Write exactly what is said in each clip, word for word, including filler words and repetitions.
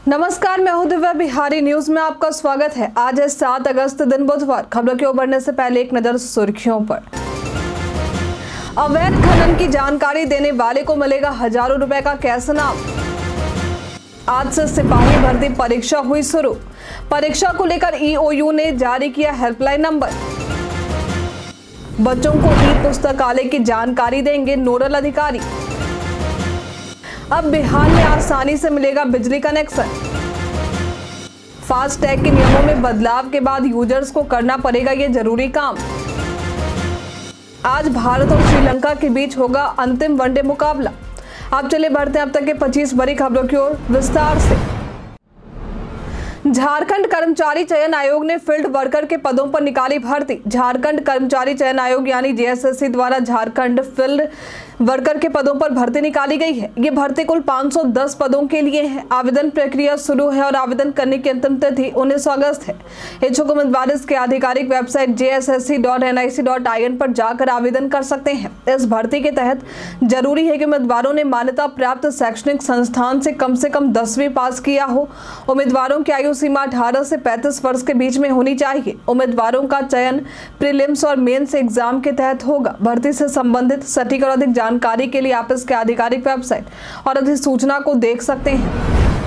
नमस्कार, मैं हूं दिव्या बिहारी। न्यूज में आपका स्वागत है। आज है सात अगस्त, दिन बुधवार। खबरों की ओर बढ़ने से पहले एक नजर सुर्खियों पर। अवैध खनन की जानकारी देने वाले को मिलेगा हजारों रुपए का कैश इनाम। आज से सिपाही भर्ती परीक्षा हुई शुरू। परीक्षा को लेकर ईओयू ने जारी किया हेल्पलाइन नंबर। बच्चों को ई पुस्तकालय की जानकारी देंगे नोडल अधिकारी। अब बिहार में आसानी से मिलेगा बिजली कनेक्शन। फास्ट टैग के नियमों में बदलाव के बाद यूजर्स को करना पड़ेगा ये जरूरी काम। आज भारत और श्रीलंका के बीच होगा अंतिम वनडे मुकाबला। अब चलिए बढ़ते हैं अब तक के पच्चीस बड़ी खबरों की ओर विस्तार से। झारखंड कर्मचारी चयन आयोग ने फील्ड वर्कर के पदों पर निकाली भर्ती। झारखंड कर्मचारी चयन आयोग यानी जेएसएससी द्वारा झारखंड फील्ड वर्कर के पदों पर भर्ती निकाली गई है। ये भर्ती कुल पाँच सौ दस पदों के लिए है। आवेदन प्रक्रिया शुरू है और आवेदन करने की अंतिम तिथि उन्नीस अगस्त है। इच्छुक उम्मीदवार इसके आधिकारिक website J S S C dot N I C dot I N पर जाकर आवेदन कर सकते हैं। इस भर्ती के तहत जरूरी है कि उम्मीदवारों ने मान्यता प्राप्त शैक्षणिक संस्थान से कम से कम दसवीं पास किया हो। उम्मीदवारों की आयु सीमा अठारह से पैंतीस वर्ष के बीच में होनी चाहिए। उम्मीदवारों का चयन प्रीलिम्स और मेंस एग्जाम के तहत होगा। भर्ती से संबंधित सटीक और अधिक जानकारी के लिए आप इसके आधिकारिक वेबसाइट और अधिसूचना को देख सकते हैं।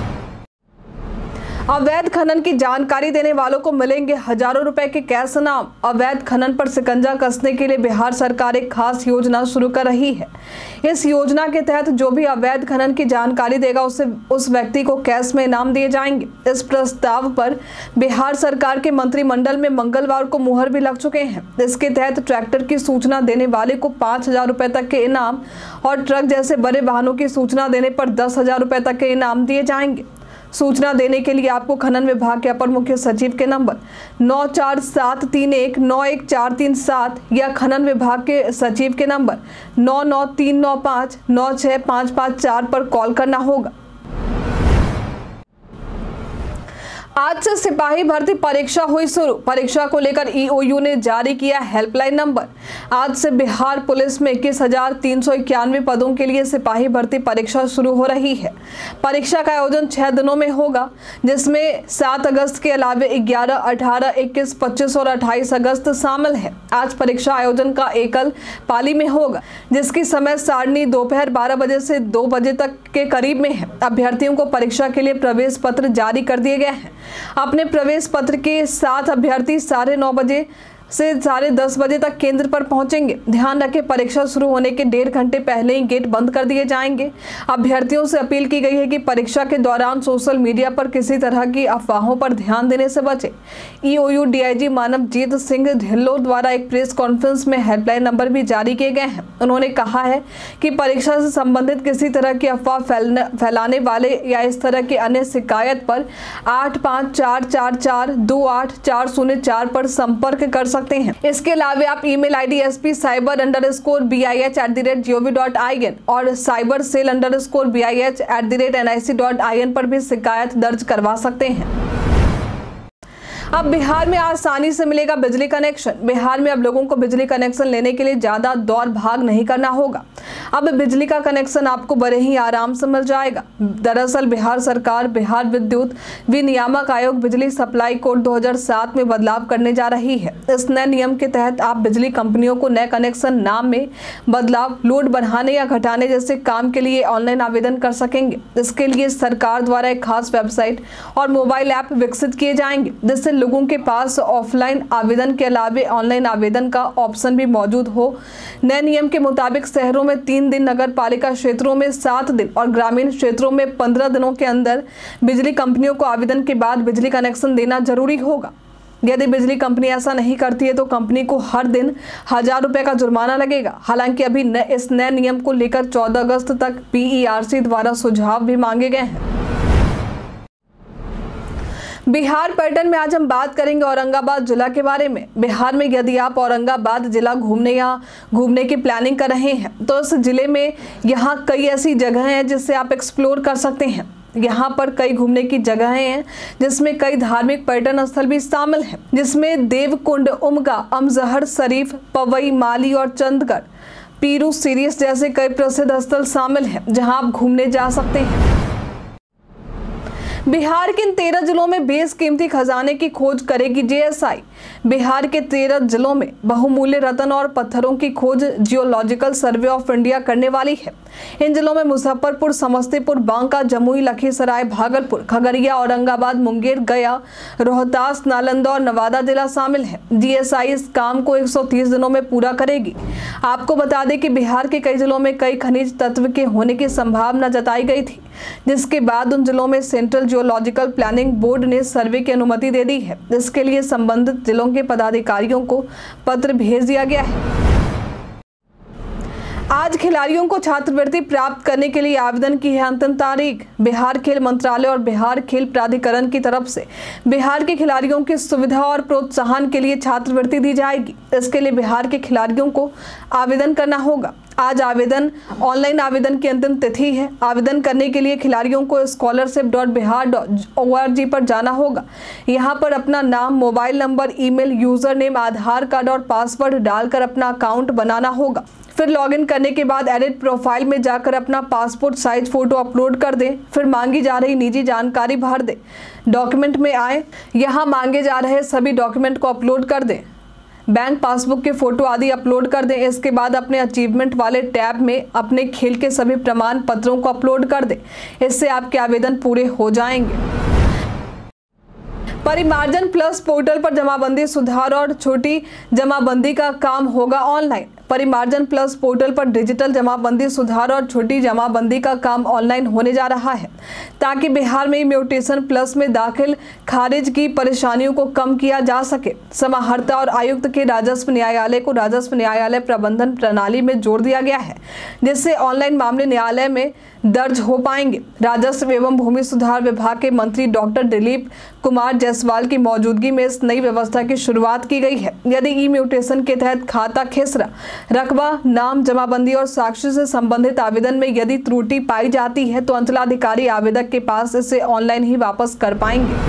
अवैध खनन की जानकारी देने वालों को मिलेंगे हजारों रुपए के कैश इनाम। अवैध खनन पर शिकंजा कसने के लिए बिहार सरकार एक खास योजना शुरू कर रही है। इस योजना के तहत जो भी अवैध खनन की जानकारी देगा उसे उस व्यक्ति को कैश में इनाम दिए जाएंगे। इस प्रस्ताव पर बिहार सरकार के मंत्रिमंडल में मंगलवार को मुहर भी लग चुके हैं। इसके तहत ट्रैक्टर की सूचना देने वाले को पाँच हजार रुपए तक के इनाम और ट्रक जैसे बड़े वाहनों की सूचना देने पर दस हजार रुपए तक के इनाम दिए जाएंगे। सूचना देने के लिए आपको खनन विभाग के अपर मुख्य सचिव के नंबर नौ चार सात तीन एक नौ एक चार तीन सात या खनन विभाग के सचिव के नंबर नौ नौ तीन नौ पाँच नौ छः पाँच पाँच चार पर कॉल करना होगा। आज से सिपाही भर्ती परीक्षा हुई शुरू। परीक्षा को लेकर ईओयू ने जारी किया हेल्पलाइन नंबर। आज से बिहार पुलिस में इक्कीस हजार तीन सौ इक्यानवे पदों के लिए सिपाही भर्ती परीक्षा शुरू हो रही है। परीक्षा का आयोजन छह दिनों में होगा, जिसमें सात अगस्त के अलावे ग्यारह, अठारह, इक्कीस, पच्चीस और अट्ठाईस अगस्त शामिल है। आज परीक्षा आयोजन का एकल पाली में होगा, जिसकी समय सारणी दोपहर बारह बजे से दो बजे तक के करीब में है। अभ्यर्थियों को परीक्षा के लिए प्रवेश पत्र जारी कर दिए गए हैं। अपने प्रवेश पत्र के साथ अभ्यर्थी साढ़े नौ बजे से साढ़े दस बजे तक केंद्र पर पहुंचेंगे। ध्यान रखें, परीक्षा शुरू होने के डेढ़ घंटे पहले ही गेट बंद कर दिए जाएंगे। अभ्यर्थियों से अपील की गई है कि परीक्षा के दौरान सोशल मीडिया पर किसी तरह की अफवाहों पर ध्यान देने से बचें। ईओयू डीआईजी मानवजीत सिंह ढिल्लों द्वारा एक प्रेस कॉन्फ्रेंस में हेल्पलाइन नंबर भी जारी किए गए हैं। उन्होंने कहा है कि परीक्षा से संबंधित किसी तरह की अफवाह फैलाने वाले या इस तरह की अन्य शिकायत पर आठ पाँच चार चार चार दो आठ चार शून्य चार पर संपर्क कर सकते हैं। इसके अलावा आप email ID S P cyber underscore B I H at the rate G O V dot I N और cyber cell underscore B I H at the rate N I C dot I N पर भी शिकायत दर्ज करवा सकते हैं। अब बिहार में आसानी से मिलेगा बिजली कनेक्शन। बिहार में अब लोगों को बिजली कनेक्शन लेने के लिए ज्यादा दौड़ भाग नहीं करना होगा। अब बिजली का कनेक्शन आपको बड़े ही आराम से मिल जाएगा। दरअसल बिहार सरकार बिहार विद्युत विनियामक आयोग बिजली सप्लाई कोड दो हज़ार सात में बदलाव करने जा रही है। इस नए नियम के तहत आप बिजली कंपनियों को नए कनेक्शन नाम में बदलाव, लोड बढ़ाने या घटाने जैसे काम के लिए ऑनलाइन आवेदन कर सकेंगे। इसके लिए सरकार द्वारा एक खास वेबसाइट और मोबाइल ऐप विकसित किए जाएंगे, जिससे लोगों के पास ऑफलाइन आवेदन के अलावे ऑनलाइन आवेदन का ऑप्शन भी मौजूद हो। नए नियम के मुताबिक शहरों में तीन दिन, नगर पालिका क्षेत्रों में सात दिन और ग्रामीण क्षेत्रों में पंद्रह दिनों के अंदर बिजली कंपनियों को आवेदन के बाद बिजली कनेक्शन देना जरूरी होगा। यदि बिजली कंपनी ऐसा नहीं करती है तो कंपनी को हर दिन हजार रुपए का जुर्माना लगेगा। हालांकि अभी न, इस नए नियम को लेकर चौदह अगस्त तक पी ई आर सी द्वारा सुझाव भी मांगे गए हैं। बिहार पर्यटन में आज हम बात करेंगे औरंगाबाद जिला के बारे में। बिहार में यदि आप औरंगाबाद जिला घूमने या घूमने की प्लानिंग कर रहे हैं तो इस जिले में यहाँ कई ऐसी जगह हैं जिससे आप एक्सप्लोर कर सकते हैं। यहाँ पर कई घूमने की जगहें हैं, जिसमें कई धार्मिक पर्यटन स्थल भी शामिल हैं, जिसमें देवकुंड, उमगा, अमजहर शरीफ, पवई, माली और चंदगढ़, पीरू, सीरीस जैसे कई प्रसिद्ध स्थल शामिल हैं जहाँ आप घूमने जा सकते हैं। बिहार के इन तेरह जिलों में बेशकीमती खजाने की खोज करेगी जे एस आई। बिहार के तेरह जिलों में बहुमूल्य रत्न और पत्थरों की खोज जियोलॉजिकल सर्वे ऑफ इंडिया करने वाली है। इन जिलों में मुजफ्फरपुर, समस्तीपुर, बांका, जमुई, लखीसराय, भागलपुर, खगड़िया, औरंगाबाद, मुंगेर, गया, रोहतास, नालंदा और नवादा जिला शामिल है। जी एस आई इस काम को एक सौ तीस दिनों में पूरा करेगी। आपको बता दें कि बिहार के कई जिलों में कई खनिज तत्व के होने की संभावना जताई गई थी, जिसके बाद उन जिलों में सेंट्रल जियोलॉजिकल प्लानिंग बोर्ड ने सर्वे की अनुमति दे दी है। इसके लिए संबंधित जिलों के पदाधिकारियों को पत्र भेज दिया गया है। आज खिलाड़ियों को छात्रवृत्ति प्राप्त करने के लिए आवेदन की है अंतिम तारीख। बिहार खेल मंत्रालय और बिहार खेल प्राधिकरण की तरफ से बिहार के खिलाड़ियों की सुविधा और प्रोत्साहन के लिए छात्रवृत्ति दी जाएगी। इसके लिए बिहार के खिलाड़ियों को आवेदन करना होगा। आज आवेदन ऑनलाइन आवेदन की अंतिम तिथि है। आवेदन करने के लिए खिलाड़ियों को scholarship dot Bihar dot O R G पर जाना होगा। यहाँ पर अपना नाम, mobile number, email, user name, Aadhaar card और पासवर्ड डालकर अपना अकाउंट बनाना होगा। फिर लॉगिन करने के बाद एडिट प्रोफाइल में जाकर अपना पासपोर्ट साइज फोटो अपलोड कर दें। फिर मांगी जा रही निजी जानकारी भर दें। डॉक्यूमेंट में आए, यहाँ मांगे जा रहे सभी डॉक्यूमेंट को अपलोड कर दें। बैंक पासबुक के फोटो आदि अपलोड कर दें। इसके बाद अपने अचीवमेंट वाले टैब में अपने खेल के सभी प्रमाण पत्रों को अपलोड कर दें। इससे आपके आवेदन पूरे हो जाएंगे। परिमार्जन प्लस पोर्टल पर जमाबंदी सुधार और छोटी जमाबंदी का काम होगा ऑनलाइन। परिमार्जन प्लस पोर्टल पर डिजिटल जमाबंदी सुधार और छोटी जमाबंदी का काम ऑनलाइन होने जा रहा है, ताकि बिहार में म्यूटेशन प्लस में दाखिल खारिज की परेशानियों को कम किया जा सके। समाहर्ता और आयुक्त के राजस्व न्यायालय को राजस्व न्यायालय प्रबंधन प्रणाली में जोड़ दिया गया है, जिससे ऑनलाइन मामले न्यायालय में दर्ज हो पाएंगे। राजस्व एवं भूमि सुधार विभाग के मंत्री डॉक्टर दिलीप कुमार जायसवाल की मौजूदगी में इस नई व्यवस्था की शुरुआत की गई है। यदि ई म्यूटेशन के तहत खाता, खेसरा, रकबा, नाम, जमाबंदी और साक्ष्य से संबंधित आवेदन में यदि त्रुटि पाई जाती है तो अंचलाधिकारी आवेदक के पास इसे ऑनलाइन ही वापस कर पाएंगे।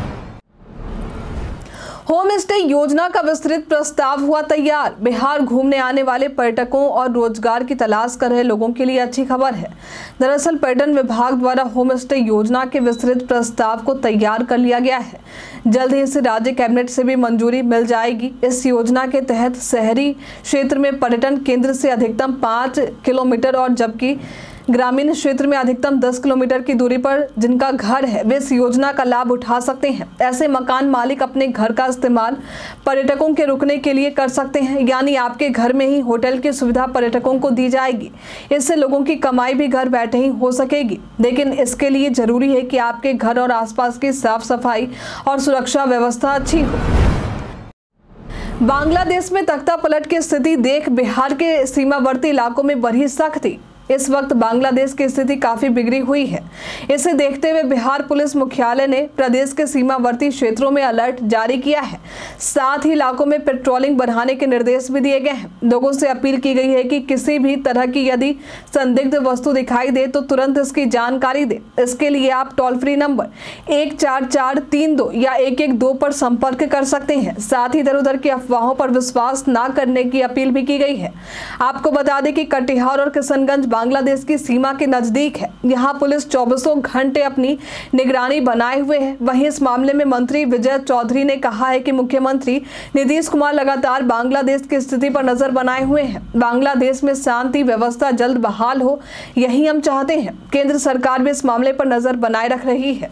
होम स्टे योजना का विस्तृत प्रस्ताव हुआ तैयार। बिहार घूमने आने वाले पर्यटकों और रोजगार की तलाश कर रहे लोगों के लिए अच्छी खबर है। दरअसल पर्यटन विभाग द्वारा होम स्टे योजना के विस्तृत प्रस्ताव को तैयार कर लिया गया है। जल्द ही इसे राज्य कैबिनेट से भी मंजूरी मिल जाएगी। इस योजना के तहत शहरी क्षेत्र में पर्यटन केंद्र से अधिकतम पाँच किलोमीटर और जबकि ग्रामीण क्षेत्र में अधिकतम दस किलोमीटर की दूरी पर जिनका घर है वे इस योजना का लाभ उठा सकते हैं। ऐसे मकान मालिक अपने घर का इस्तेमाल पर्यटकों के रुकने के लिए कर सकते हैं, यानी आपके घर में ही होटल की सुविधा पर्यटकों को दी जाएगी। इससे लोगों की कमाई भी घर बैठे ही हो सकेगी, लेकिन इसके लिए जरूरी है कि आपके घर और आसपास की साफ सफाई और सुरक्षा व्यवस्था अच्छी हो। बांग्लादेश में तख्ता पलट की स्थिति देख बिहार के सीमावर्ती इलाकों में बढ़ी सख्ती। इस वक्त बांग्लादेश की स्थिति काफी बिगड़ी हुई है। इसे देखते हुए बिहार पुलिस मुख्यालय ने प्रदेश के सीमावर्ती क्षेत्रों में अलर्ट जारी किया है। साथ ही इलाकों में पेट्रोलिंग बढ़ाने के निर्देश भी दिए गए हैं। लोगों से अपील की गई है कि किसी भी तरह की यदि संदिग्ध वस्तु दिखाई दे तो तुरंत इसकी जानकारी दे। इसके लिए आप टोल फ्री नंबर एक चार चार तीन दो या एक एक दो पर संपर्क कर सकते हैं। साथ ही इधर उधर की अफवाहों पर विश्वास न करने की अपील भी की गई है। आपको बता दें कि कटिहार और किशनगंज बांग्लादेश की सीमा के नजदीक है। यहाँ पुलिस चौबीसों घंटे अपनी निगरानी बनाए हुए है। वहीं इस मामले में मंत्री विजय चौधरी ने कहा है कि मुख्यमंत्री नीतीश कुमार लगातार बांग्लादेश की स्थिति पर नजर बनाए हुए हैं। बांग्लादेश में शांति व्यवस्था जल्द बहाल हो, यही हम चाहते हैं। केंद्र सरकार भी इस मामले पर नजर बनाए रख रही है।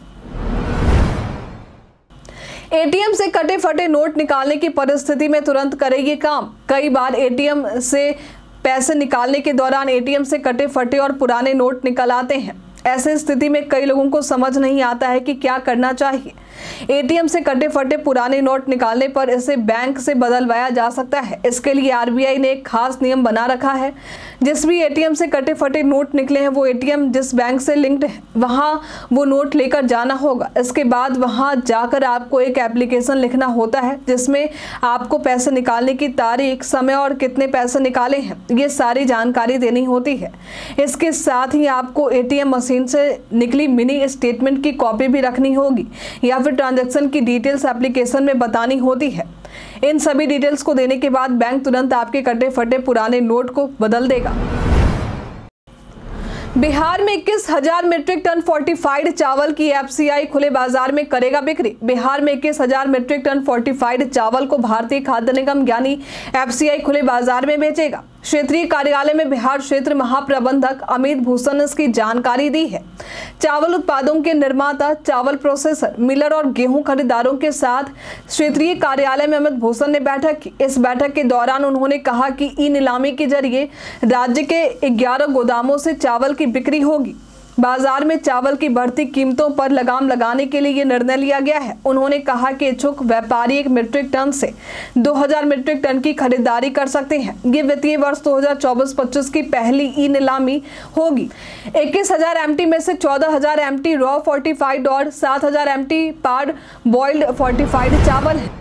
ए टी एम से कटे फटे नोट निकालने की परिस्थिति में तुरंत करेगी काम। कई बार ए टी एम से पैसे निकालने के दौरान ए टी एम से कटे फटे और पुराने नोट निकल आते हैं। ऐसे स्थिति में कई लोगों को समझ नहीं आता है कि क्या करना चाहिए। ए टी एम से कटे फटे पुराने नोट निकालने पर इसे बैंक से बदलवाया जा सकता है। इसके लिए आर बी आई ने एक खास नियम बना रखा है। जिस भी ए टी एम से कटे फटे नोट निकले हैं वो ए टी एम जिस बैंक से लिंक्ड है वहाँ वो नोट लेकर जाना होगा। इसके बाद वहाँ जाकर आपको एक एप्लीकेशन लिखना होता है जिसमें आपको पैसे निकालने की तारीख, समय और कितने पैसे निकाले हैं ये सारी जानकारी देनी होती है। इसके साथ ही आपको ए टी एम मशीन से निकली मिनी स्टेटमेंट की कॉपी भी रखनी होगी या फिर ट्रांजैक्शन की डिटेल्स एप्लीकेशन में बतानी होती है। इन सभी डिटेल्स को देने के बाद बैंक तुरंत आपके कटे फटे पुराने नोट को बदल देगा। बिहार में इक्कीस हजार मीट्रिक टन फोर्टिफाइड चावल की एफसीआई खुले बाजार में करेगा बिक्री। बिहार में इक्कीस हजार मीट्रिक टन फोर्टिफाइड चावल को भारतीय खाद्य निगम यानी एफसीआई खुले बाजार में बेचेगा। क्षेत्रीय कार्यालय में बिहार क्षेत्र महाप्रबंधक अमित भूषण ने इसकी जानकारी दी है। चावल उत्पादों के निर्माता, चावल प्रोसेसर, मिलर और गेहूं खरीदारों के साथ क्षेत्रीय कार्यालय में अमित भूषण ने बैठक की। इस बैठक के दौरान उन्होंने कहा कि ई नीलामी के जरिए राज्य के ग्यारह गोदामों से चावल की बिक्री होगी। बाजार में चावल की बढ़ती कीमतों पर लगाम लगाने के लिए ये निर्णय लिया गया है। उन्होंने कहा कि इच्छुक व्यापारी एक मीट्रिक टन से दो हज़ार मीट्रिक टन की खरीदारी कर सकते हैं। ये वित्तीय वर्ष दो हज़ार चौबीस पच्चीस की पहली ई नीलामी होगी। इक्कीस हजार एमटी में से चौदह हजार एमटी रॉ फोर्टिफाइड और सात हजार एमटी पार्ड बॉइल्ड फोर्टिफाइड चावल है।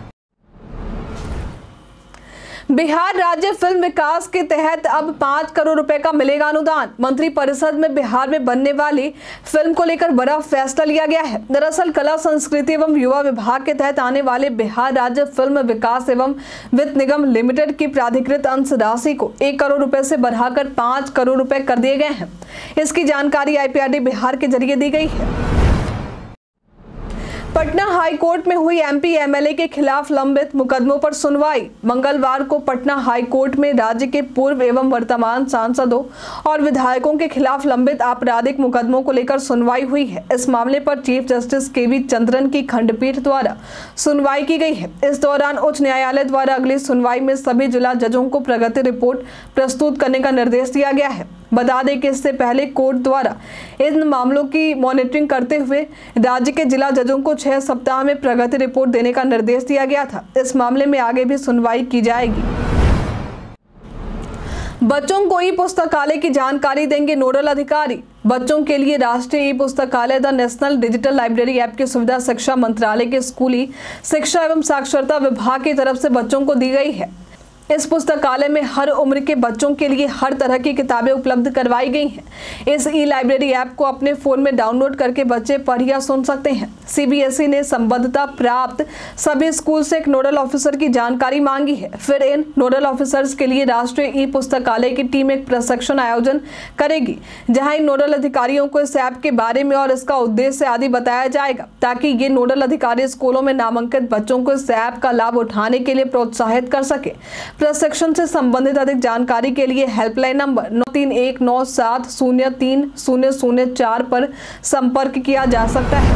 बिहार राज्य फिल्म विकास के तहत अब पाँच करोड़ रुपए का मिलेगा अनुदान। मंत्री परिषद में बिहार में बनने वाली फिल्म को लेकर बड़ा फैसला लिया गया है। दरअसल कला संस्कृति एवं युवा विभाग के तहत आने वाले बिहार राज्य फिल्म विकास एवं वित्त निगम लिमिटेड की प्राधिकृत अंश राशि को एक करोड़ रुपए से बढ़ाकर पाँच करोड़ रुपए कर दिए गए हैं। इसकी जानकारी आईपीआरडी बिहार के जरिए दी गई है। पटना हाई कोर्ट में हुई एमपी एमएलए के खिलाफ लंबित मुकदमों पर सुनवाई। मंगलवार को पटना हाई कोर्ट में राज्य के पूर्व एवं वर्तमान सांसदों और विधायकों के खिलाफ लंबित आपराधिक मुकदमों को लेकर सुनवाई हुई है। इस मामले पर chief justice K V Chandran की खंडपीठ द्वारा सुनवाई की गई है। इस दौरान उच्च न्यायालय द्वारा अगली सुनवाई में सभी जिला जजों को प्रगति रिपोर्ट प्रस्तुत करने का निर्देश दिया गया है। बता दें कि इससे पहले कोर्ट द्वारा इन मामलों की मॉनिटरिंग करते हुए राज्य के जिला जजों को छह सप्ताह में प्रगति रिपोर्ट देने का निर्देश दिया गया था। इस मामले में आगे भी सुनवाई की जाएगी। बच्चों को ई पुस्तकालय की जानकारी देंगे नोडल अधिकारी। बच्चों के लिए राष्ट्रीय ई पुस्तकालय the national digital library app की सुविधा शिक्षा मंत्रालय के स्कूली शिक्षा एवं साक्षरता विभाग की तरफ से बच्चों को दी गई है। इस पुस्तकालय में हर उम्र के बच्चों के लिए हर तरह की किताबें उपलब्ध करवाई गई हैं। इस ई लाइब्रेरी ऐप को अपने फोन में डाउनलोड करके बच्चे पढ़ या सुन सकते हैं। सीबीएसई ने संबद्धता प्राप्त सभी स्कूल से एक नोडल ऑफिसर की जानकारी मांगी है। फिर इन नोडल ऑफिसर्स के लिए राष्ट्रीय ई पुस्तकालय की टीम एक प्रशिक्षण आयोजन करेगी, जहां इन नोडल अधिकारियों को इस ऐप के बारे में और इसका उद्देश्य आदि बताया जाएगा, ताकि ये नोडल अधिकारी स्कूलों में नामांकित बच्चों को इस ऐप का लाभ उठाने के लिए प्रोत्साहित कर सके। प्रशिक्षण से संबंधित अधिक जानकारी के लिए हेल्पलाइन नंबर नौ तीन एक नौ सात शून्य तीन शून्य शून्य चार पर संपर्क किया जा सकता है।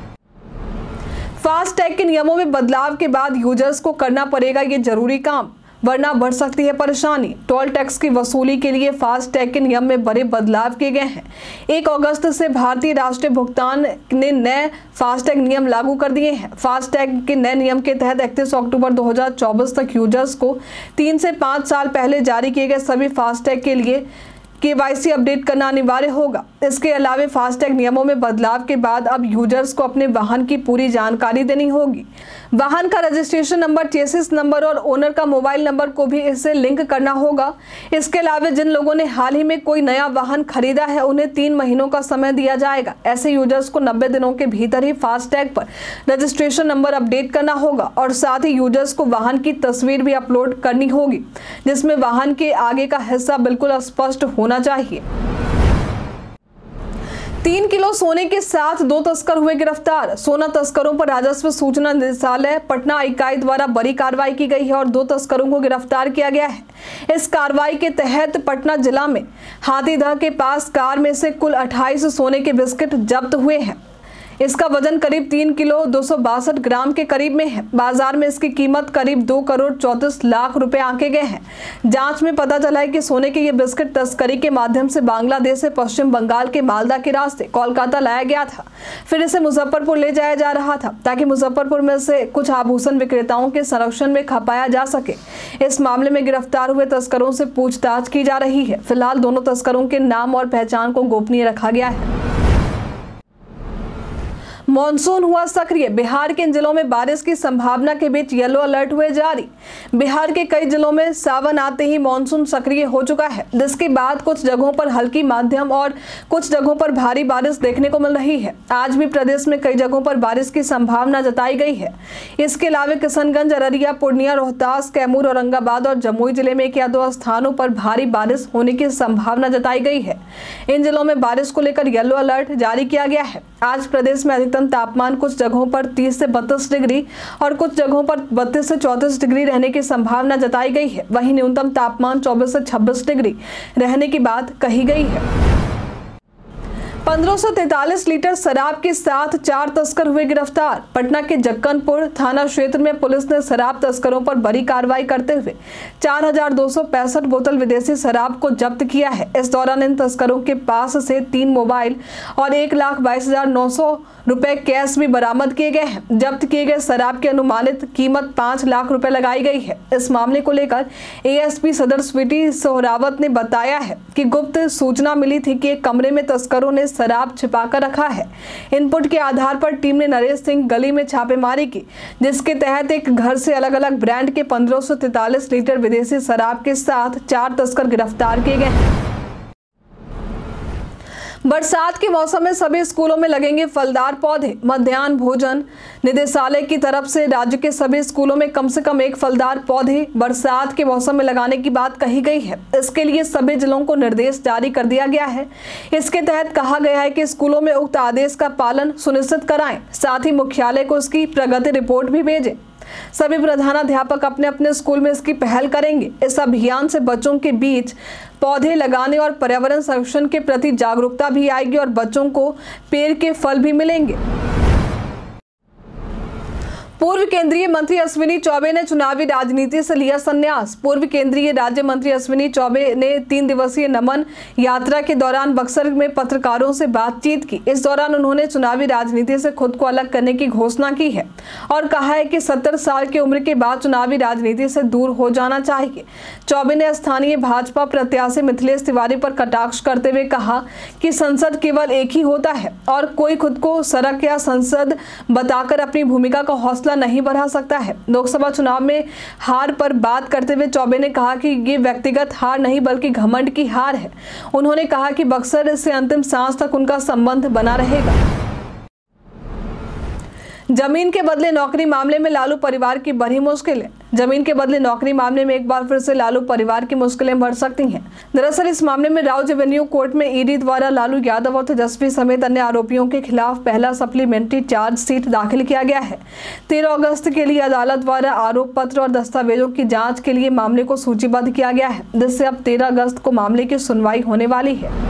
फास्टैग के नियमों में बदलाव के बाद यूजर्स को करना पड़ेगा ये जरूरी काम, वरना बढ़ सकती है परेशानी। टोल टैक्स की वसूली के लिए फास्टैग के नियम में बड़े बदलाव किए गए हैं। एक अगस्त से भारतीय राष्ट्रीय भुगतान ने नए फास्टैग नियम लागू कर दिए हैं। फास्टैग के नए नियम के तहत इकतीस अक्टूबर दो हज़ार चौबीस तक यूजर्स को तीन से पाँच साल पहले जारी किए गए सभी फास्टैग के लिए केवाईसी अपडेट करना अनिवार्य होगा। इसके अलावा फास्टैग नियमों में बदलाव के बाद अब यूजर्स को अपने वाहन की पूरी जानकारी देनी होगी। वाहन का रजिस्ट्रेशन नंबर, चेसिस नंबर और ओनर का मोबाइल नंबर को भी इससे लिंक करना होगा। इसके अलावा जिन लोगों ने हाल ही में कोई नया वाहन खरीदा है उन्हें तीन महीनों का समय दिया जाएगा। ऐसे यूजर्स को नब्बे दिनों के भीतर ही फास्टैग पर रजिस्ट्रेशन नंबर अपडेट करना होगा और साथ ही यूजर्स को वाहन की तस्वीर भी अपलोड करनी होगी, जिसमें वाहन के आगे का हिस्सा बिल्कुल स्पष्ट होना चाहिए। तीन किलो सोने के साथ दो तस्कर हुए गिरफ्तार। सोना तस्करों पर राजस्व सूचना निदेशालय पटना इकाई द्वारा बड़ी कार्रवाई की गई है और दो तस्करों को गिरफ्तार किया गया है। इस कार्रवाई के तहत पटना जिला में हाथीदह के पास कार में से कुल अट्ठाईस सोने के बिस्किट जब्त हुए हैं। इसका वजन करीब तीन किलो दो सौ बासठ ग्राम के करीब में है। बाजार में इसकी कीमत करीब दो करोड़ चौंतीस लाख रुपए आंके गए हैं। जांच में पता चला है कि सोने के ये बिस्किट तस्करी के माध्यम से बांग्लादेश से पश्चिम बंगाल के मालदा के रास्ते कोलकाता लाया गया था, फिर इसे मुजफ्फरपुर ले जाया जा रहा था ताकि मुजफ्फरपुर में से कुछ आभूषण विक्रेताओं के संरक्षण में खपाया जा सके। इस मामले में गिरफ्तार हुए तस्करों से पूछताछ की जा रही है। फिलहाल दोनों तस्करों के नाम और पहचान को गोपनीय रखा गया है। मॉनसून हुआ सक्रिय, बिहार के इन जिलों में बारिश की संभावना के बीच येलो अलर्ट हुए जारी। बिहार के कई जिलों में सावन आते ही मॉनसून सक्रिय हो चुका है, जिसके बाद कुछ जगहों पर हल्की, माध्यम और कुछ जगहों पर भारी बारिश देखने को मिल रही है। आज भी प्रदेश में कई जगहों पर बारिश की संभावना जताई गई है। इसके अलावा किशनगंज, अररिया, पूर्णिया, रोहतास, कैमूर, औरंगाबाद और जमुई जिले में एक या दो स्थानों पर भारी बारिश होने की संभावना जताई गई है। इन जिलों में बारिश को लेकर येलो अलर्ट जारी किया गया है। आज प्रदेश में अधिकतम तापमान कुछ जगहों पर तीस से बत्तीस डिग्री और कुछ जगहों पर बत्तीस से चौंतीस डिग्री रहने की संभावना जताई गई है। वहीं न्यूनतम तापमान चौबीस से छब्बीस डिग्री रहने की बात कही गई है। पंद्रह सौ तैंतालीस लीटर शराब के साथ चार तस्कर हुए गिरफ्तार। पटना के जक्कनपुर थाना क्षेत्र में पुलिस ने शराब तस्करों पर बड़ी कार्रवाई करते हुए चार हजार दो सौ पैंसठ बोतल विदेशी शराब को जब्त किया है। इस दौरान इन तस्करों के पास से तीन मोबाइल और एक लाख बाईस हजार नौ सौ रुपए कैश भी बरामद किए गए हैं। जब्त किए गए शराब की अनुमानित कीमत पाँच लाख रुपए लगाई गई है। इस मामले को लेकर एएसपी सदर स्वीटी सोहरावत ने बताया है कि गुप्त सूचना मिली थी कि एक कमरे में तस्करों ने शराब छिपाकर रखा है। इनपुट के आधार पर टीम ने नरेश सिंह गली में छापेमारी की, जिसके तहत एक घर से अलग अलग ब्रांड के पंद्रह सौ तैंतालीस लीटर विदेशी शराब के साथ चार तस्कर गिरफ्तार किए गए हैं। बरसात के मौसम में सभी स्कूलों में लगेंगे फलदार पौधे। मध्याह्न भोजन निदेशालय की तरफ से राज्य के सभी स्कूलों में कम से कम एक फलदार पौधे बरसात के मौसम में लगाने की बात कही गई है। इसके लिए सभी जिलों को निर्देश जारी कर दिया गया है। इसके तहत कहा गया है कि स्कूलों में उक्त आदेश का पालन सुनिश्चित कराएं, साथ ही मुख्यालय को इसकी प्रगति रिपोर्ट भी भेजें। सभी प्रधानाध्यापक अपने अपने स्कूल में इसकी पहल करेंगे। इस अभियान से बच्चों के बीच पौधे लगाने और पर्यावरण संरक्षण के प्रति जागरूकता भी आएगी और बच्चों को पेड़ के फल भी मिलेंगे। पूर्व केंद्रीय मंत्री अश्विनी चौबे ने चुनावी राजनीति से लिया संन्यास। पूर्व केंद्रीय राज्य मंत्री अश्विनी चौबे ने तीन दिवसीय नमन यात्रा के दौरान बक्सर में पत्रकारों से बातचीत की। इस दौरान उन्होंने चुनावी राजनीति से खुद को अलग करने की घोषणा की है और कहा है कि सत्तर साल की उम्र के बाद चुनावी राजनीति से दूर हो जाना चाहिए। चौबे ने स्थानीय भाजपा प्रत्याशी मिथिलेश तिवारी पर कटाक्ष करते हुए कहा कि संसद केवल एक ही होता है और कोई खुद को सड़क या संसद बताकर अपनी भूमिका का हौसला नहीं बढ़ा सकता है। लोकसभा चुनाव में हार पर बात करते हुए चौबे ने कहा कि ये व्यक्तिगत हार नहीं बल्कि घमंड की हार है। उन्होंने कहा कि बक्सर से अंतिम सांस तक उनका संबंध बना रहेगा। जमीन के बदले नौकरी मामले में लालू परिवार की बड़ी मुश्किलें। जमीन के बदले नौकरी मामले में एक बार फिर से लालू परिवार की मुश्किलें बढ़ सकती हैं। दरअसल इस मामले में राउज एवेन्यू कोर्ट में ईडी द्वारा लालू यादव और तेजस्वी समेत अन्य आरोपियों के खिलाफ पहला सप्लीमेंट्री चार्जशीट दाखिल किया गया है। तेरह अगस्त के लिए अदालत द्वारा आरोप पत्र और दस्तावेजों की जाँच के लिए मामले को सूचीबद्ध किया गया है, जिससे अब तेरह अगस्त को मामले की सुनवाई होने वाली है।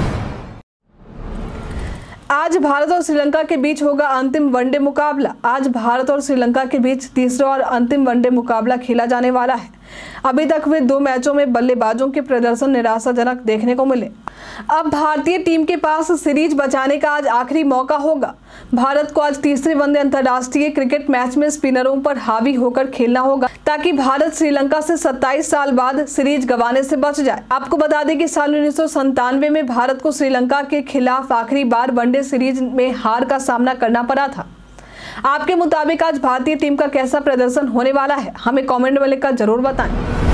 आज भारत और श्रीलंका के बीच होगा अंतिम वनडे मुकाबला। आज भारत और श्रीलंका के बीच तीसरा और अंतिम वनडे मुकाबला खेला जाने वाला है। अभी तक हुए दो मैचों में बल्लेबाजों के प्रदर्शन निराशाजनक देखने को मिले। अब भारतीय टीम के पास सीरीज बचाने का आज आखिरी मौका होगा। भारत को आज तीसरे वनडे अंतर्राष्ट्रीय क्रिकेट मैच में स्पिनरों पर हावी होकर खेलना होगा ताकि भारत श्रीलंका से सत्ताईस साल बाद सीरीज गंवाने से बच जाए। आपको बता दें कि साल उन्नीस सौ संतानवे में भारत को श्रीलंका के खिलाफ आखिरी बार वनडे सीरीज में हार का सामना करना पड़ा था। आपके मुताबिक आज भारतीय टीम का कैसा प्रदर्शन होने वाला है, हमें कमेंट में लिखकर जरूर बताएं।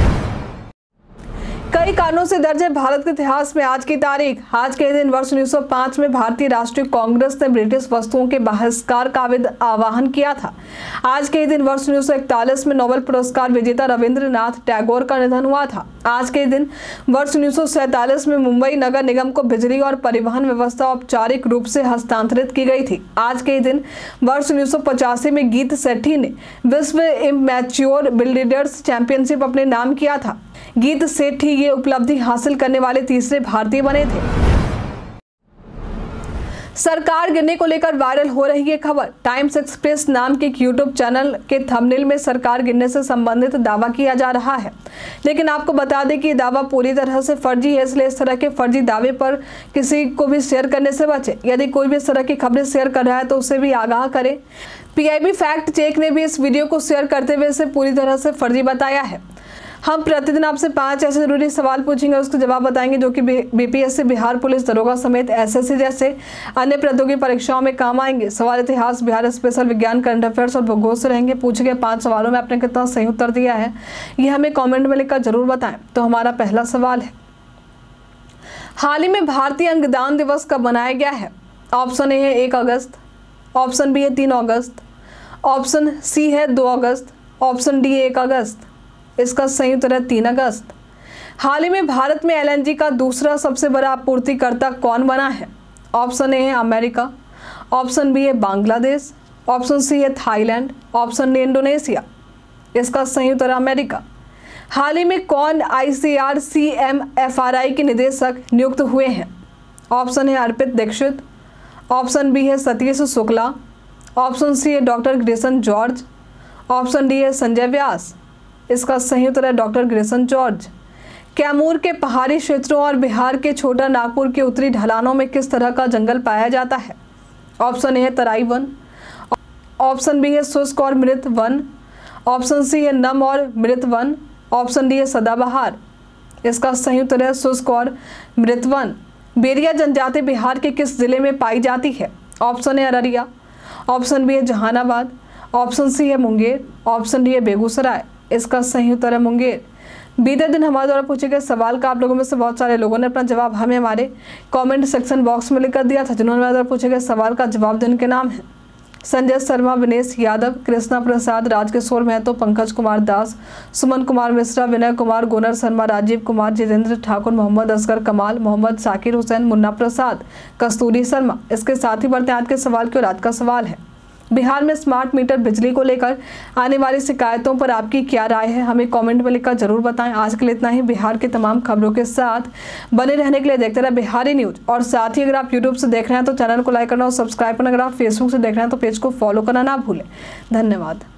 कई कारणों से दर्ज है भारत के इतिहास में आज की तारीख। आज के दिन वर्ष उन्नीस सौ पाँच में भारतीय राष्ट्रीय कांग्रेस ने ब्रिटिश वस्तुओं के बहिष्कार का आह्वान किया था। आज के दिन वर्ष उन्नीस सौ इकतालीस में नोबेल पुरस्कार विजेता रविंद्रनाथ टैगोर का निधन हुआ था। आज के दिन वर्ष उन्नीस सौ सैंतालीस में मुंबई नगर निगम को बिजली और परिवहन व्यवस्था औपचारिक रूप से हस्तांतरित की गई थी। आज के दिन वर्ष उन्नीस सौ पचासी में गीत सेठी ने विश्व इमैच्योर बिल्डर्स चैंपियनशिप अपने नाम किया था। गीत सेठी ये उपलब्धि हासिल करने वाले तीसरे भारतीय बने थे। सरकार गिरने को लेकर वायरल हो रही है खबर। टाइम्स एक्सप्रेस नाम के यूट्यूब चैनल के थंबनेल में सरकार गिरने से संबंधित दावा किया जा रहा है, लेकिन आपको बता दें कि दावा पूरी तरह से फर्जी है, इसलिए इस तरह के फर्जी दावे पर किसी को भी शेयर करने से बचे। यदि कोई भी इस तरह की खबरें शेयर कर रहा है तो उसे भी आगाह करें। पीआईबी फैक्ट चेक ने भी इस वीडियो को शेयर करते हुए इसे पूरी तरह से फर्जी बताया है। हम प्रतिदिन आपसे पांच ऐसे जरूरी सवाल पूछेंगे, उसके जवाब बताएंगे जो कि बीपीएससी, बिहार पुलिस दरोगा समेत एसएससी जैसे अन्य पदों की परीक्षाओं में काम आएंगे। सवाल इतिहास, बिहार स्पेशल, विज्ञान, करंट अफेयर्स और भूगोल से रहेंगे। पूछे गए पांच सवालों में आपने कितना सही उत्तर दिया है ये हमें कॉमेंट में लिखकर जरूर बताएं। तो हमारा पहला सवाल है, हाल ही में भारतीय अंगदान दिवस कब मनाया गया है? ऑप्शन ए है एक अगस्त, ऑप्शन बी है तीन अगस्त, ऑप्शन सी है दो अगस्त, ऑप्शन डी एक अगस्त। इसका सही उत्तर है तीन अगस्त। हाल ही में भारत में एलएनजी का दूसरा सबसे बड़ा आपूर्तिकर्ता कौन बना है? ऑप्शन ए है अमेरिका, ऑप्शन बी है बांग्लादेश, ऑप्शन सी है थाईलैंड, ऑप्शन डी इंडोनेशिया। इसका सही उत्तर है अमेरिका। हाल ही में कौन आईसीआर सीएमएफआरआई के निदेशक नियुक्त हुए हैं? ऑप्शन है अर्पित दीक्षित, ऑप्शन बी है सतीश शुक्ला, ऑप्शन सी है doctor Grayson George, option D है संजय व्यास। इसका सही उत्तर है डॉक्टर ग्रेसन जॉर्ज। कैमूर के पहाड़ी क्षेत्रों और बिहार के छोटा नागपुर के उत्तरी ढलानों में किस तरह का जंगल पाया जाता है? ऑप्शन ए है तराई वन, ऑप्शन बी है शुष्क और मृत वन, ऑप्शन सी है नम और मृत वन, ऑप्शन डी है सदाबहार। इसका सही उत्तर है शुष्क और मृत वन। बेरिया जनजाति बिहार के किस जिले में पाई जाती है? ऑप्शन है अररिया, ऑप्शन बी है जहानाबाद, ऑप्शन सी है मुंगेर, ऑप्शन डी है बेगूसराय। इसका सही उत्तर है मुंगेर। बीते दिन हमारे द्वारा पूछे गए सवाल का आप लोगों में से बहुत सारे लोगों ने अपना जवाब हमें हमारे कमेंट सेक्शन बॉक्स में लिखकर दिया था। जिन्होंने हमारे द्वारा पूछे गए सवाल का जवाब देने के नाम है संजय शर्मा, विनेश यादव, कृष्णा प्रसाद, राजकिशोर महतो, पंकज कुमार दास, सुमन कुमार मिश्रा, विनय कुमार, गोनर शर्मा, राजीव कुमार, जितेंद्र ठाकुर, मोहम्मद असगर कमाल, मोहम्मद साकिर हुसैन, मुन्ना प्रसाद, कस्तूरी शर्मा। इसके साथ ही बढ़ते आज के सवाल की ओर। आज का सवाल है, बिहार में स्मार्ट मीटर बिजली को लेकर आने वाली शिकायतों पर आपकी क्या राय है? हमें कमेंट में लिखकर जरूर बताएं। आज के लिए इतना ही। बिहार की तमाम खबरों के साथ बने रहने के लिए देखते रहे बिहारी न्यूज। और साथ ही अगर आप यूट्यूब से देख रहे हैं तो चैनल को लाइक करना और सब्सक्राइब करना। अगर आप फेसबुक से देख रहे हैं तो पेज को फॉलो करना ना भूलें। धन्यवाद।